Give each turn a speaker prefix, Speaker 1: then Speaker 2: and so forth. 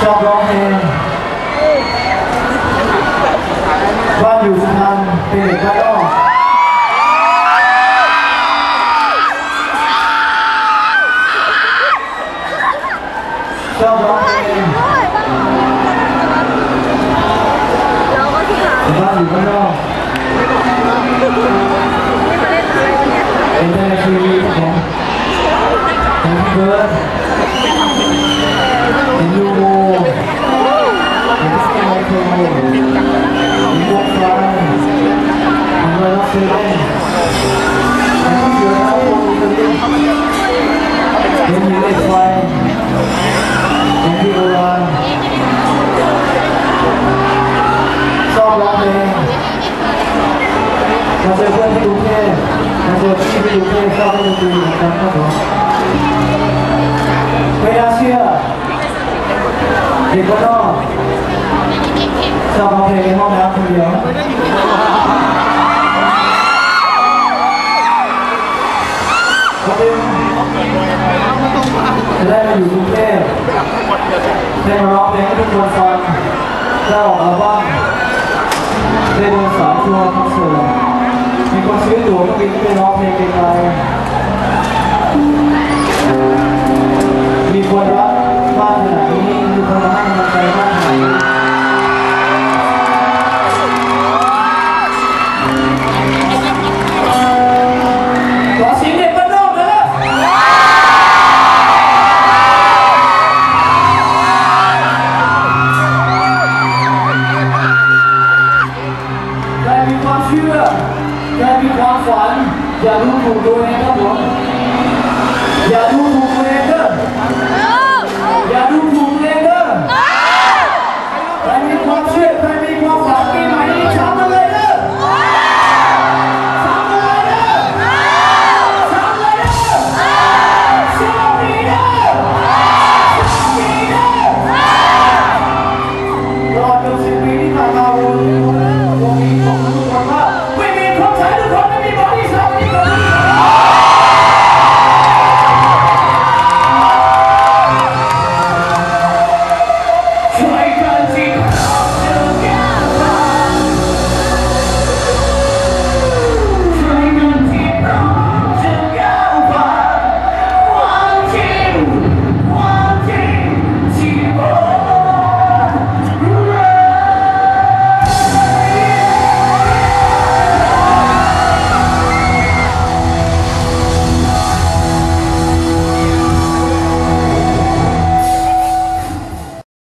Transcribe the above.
Speaker 1: อบร้องเพลงบ้านอยู่สุพรรณเป็นเด็กบ้านนอกชอบร้องเพลงบ้านอยู่บ้านนอกเป็นในทีวีของเบิร์ดเป็นยูโรเป็นสไลโคเป็นวงฟ้าเป็นไวรัสเซเลนเป็นเสือน้ำวงอิตาลีเป็นหินเหล็กไฟเป็นที่โบราณชอบร้องเพลงมาเจอเพื่อนที่กรุงเทพมาเจอพี่ที่กรุงเทพชอบเล่นดนตรีเหมือนกันครับผมไม่น่าเชื่อเด็กบ้านนอกชอบร้องเพลงในห้องน้ำคนเดียววันหนึ่งจะได้มาอยู่กรุงเทพได้มาร้องเพลงให้ทุกคนฟังได้ออกอัลบั้มได้เดินสายทัวร์คอนเสิร์ตมีคนซื้อตั๋วก็บินไปร้องเพลงไกลๆมีคนรักบ้านขนาดนี้มีคนมาให้กำลังใจม